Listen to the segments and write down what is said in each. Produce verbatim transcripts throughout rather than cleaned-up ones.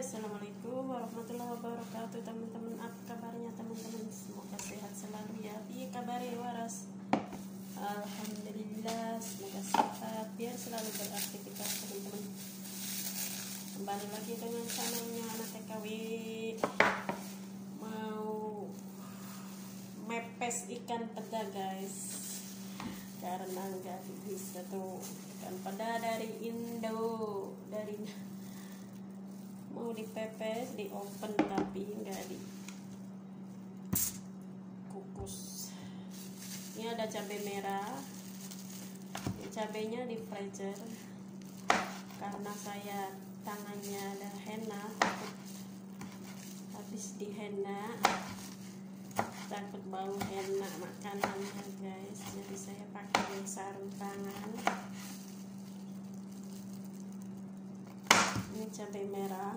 Assalamualaikum warahmatullahi wabarakatuh teman-teman. Apa kabarnya teman-teman? Semoga sehat selalu ya. Bi kabari waras. Alhamdulillah, semoga sehat biar selalu beraktivitas teman-teman. Kembali lagi dengan channelnya anak T K W. Mau mepes ikan peda guys, karena nggak bisa tuh ikan peda dari Indo, dari mau dipepes, di open tapi nggak di kukus. Ini ada cabai merah, cabainya di freezer karena saya tangannya ada henna, takut habis di henna, takut bau henna makanannya guys, jadi saya pakai sarung tangan. Ini cabai merah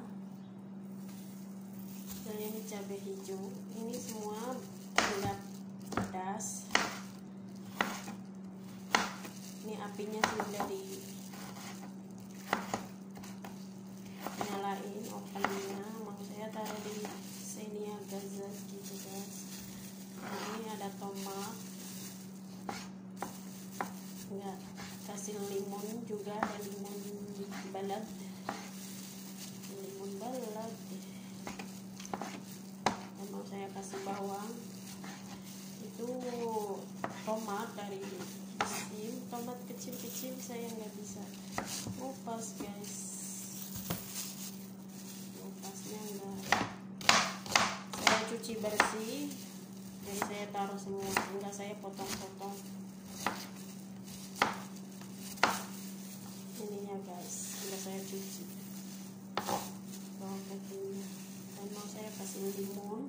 dan ini cabai hijau. Ini semua tidak pedas. Ini apinya sudah di nyalain, opennya mau saya taruh di sini ya gaza gitu guys. Nah, ini ada tomat, nggak kasih limun juga, ada limun balad, limun balad. Dan mau saya kasih bawang. Itu tomat dari mesin, tomat kecil-kecil saya nggak bisa ngupas guys, ngupasnya enggak, saya cuci bersih, jadi saya taruh semua, enggak saya potong-potong ininya guys, enggak saya cuci bawang putihnya. Dan mau saya kasih limun.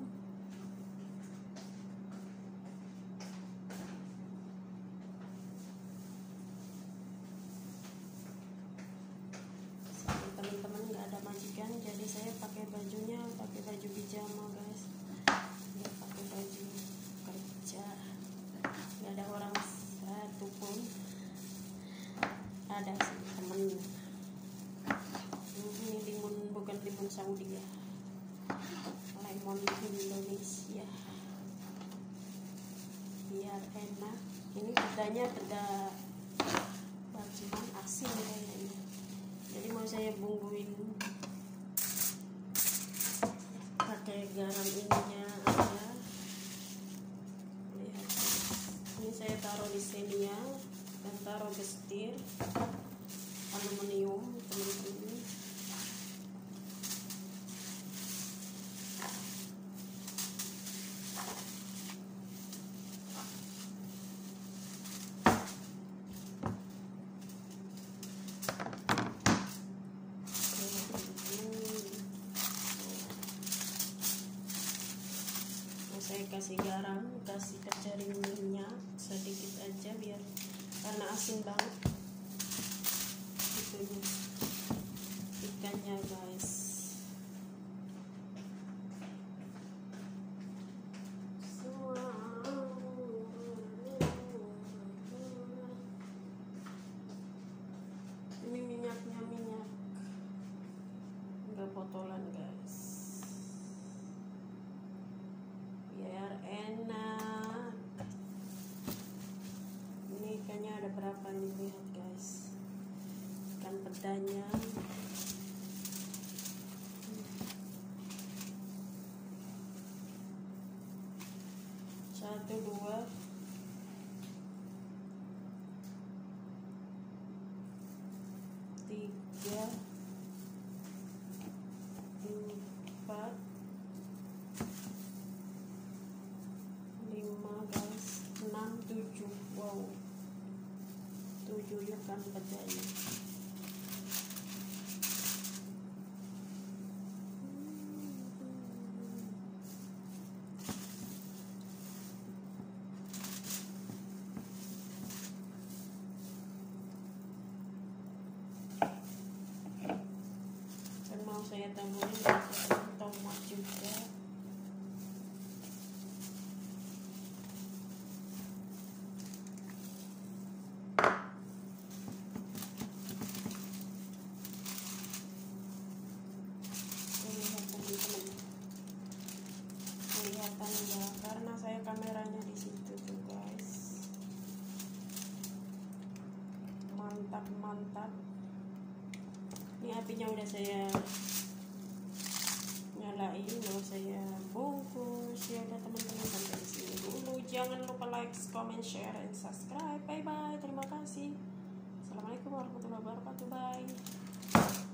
Teman-teman nggak ada majikan, jadi saya pakai bajunya, pakai baju pijama guys, nggak pakai baju kerja, nggak ada orang satu pun, ada sih temen. Ini limun, bukan limun Saudi ya, lemon Indonesia biar enak. Ini pedanya peda cuman asin kayaknya, jadi mau saya bumbuin pakai garam ininya aja. Lihat, ini saya taruh di sini ya, dan taruh gestir aluminium teman-teman. Saya kasih garam, kasih kecering minyak sedikit aja biar, karena asin banget itunya ikannya guys. Ini minyaknya minyak enggak botolan guys, biar enak. Ini ikannya ada berapa nih, lihat guys, ikan pedanya. Satu, dua, tiga, empat, lima guys, enam, tujuh. Wow, tujuh ikan pedanya. Dan mau saya tambahin tomat juga. cahaya kameranya di situ tuh guys. Mantap mantap. Ini apinya udah saya nyalain, mau saya bungkus. Ya udah teman-teman, sampai di sini dulu. Jangan lupa like, comment, share, and subscribe. Bye bye. Terima kasih. Assalamualaikum warahmatullahi wabarakatuh. Bye.